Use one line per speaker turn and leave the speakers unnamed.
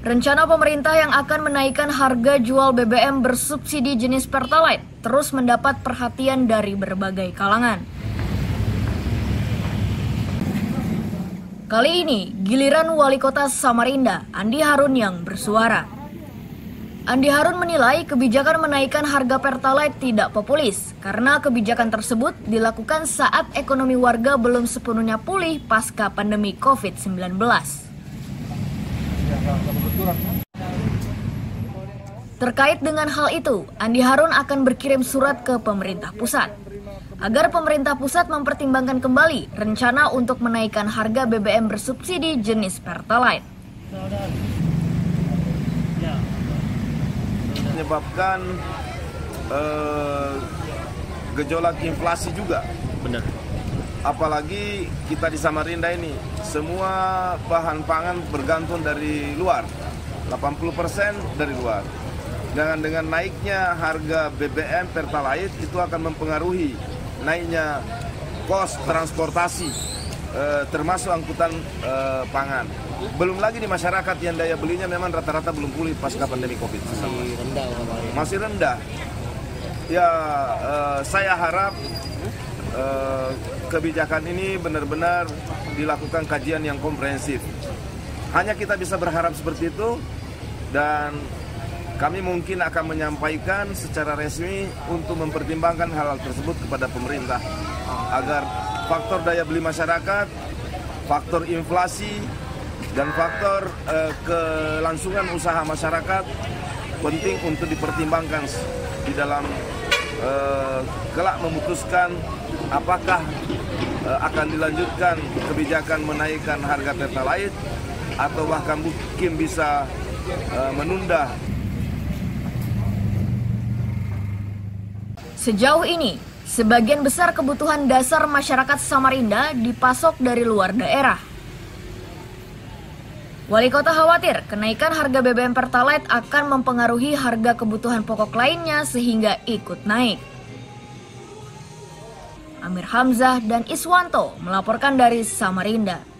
Rencana pemerintah yang akan menaikkan harga jual BBM bersubsidi jenis Pertalite terus mendapat perhatian dari berbagai kalangan. Kali ini, giliran Wali Kota Samarinda, Andi Harun yang bersuara. Andi Harun menilai kebijakan menaikkan harga Pertalite tidak populis karena kebijakan tersebut dilakukan saat ekonomi warga belum sepenuhnya pulih pasca pandemi COVID-19. Terkait dengan hal itu, Andi Harun akan berkirim surat ke pemerintah pusat agar pemerintah pusat mempertimbangkan kembali rencana untuk menaikkan harga BBM bersubsidi jenis Pertalite.
Menyebabkan gejolak inflasi juga.
Benar.
Apalagi kita di Samarinda ini, semua bahan pangan bergantung dari luar, 80% dari luar. Dengan naiknya harga BBM Pertalite itu akan mempengaruhi naiknya kos transportasi, termasuk angkutan pangan. Belum lagi di masyarakat yang daya belinya memang rata-rata belum pulih pasca pandemi COVID. Masih rendah. Ya, saya harap kebijakan ini benar-benar dilakukan kajian yang komprehensif. Hanya kita bisa berharap seperti itu, dan kami mungkin akan menyampaikan secara resmi untuk mempertimbangkan hal tersebut kepada pemerintah agar faktor daya beli masyarakat, faktor inflasi, dan faktor kelangsungan usaha masyarakat penting untuk dipertimbangkan di dalam kelak memutuskan apakah akan dilanjutkan kebijakan menaikkan harga Pertalite atau bahkan mungkin bisa menunda.
Sejauh ini, sebagian besar kebutuhan dasar masyarakat Samarinda dipasok dari luar daerah. Wali Kota khawatir kenaikan harga BBM Pertalite akan mempengaruhi harga kebutuhan pokok lainnya sehingga ikut naik. Amir Hamzah dan Iswanto melaporkan dari Samarinda.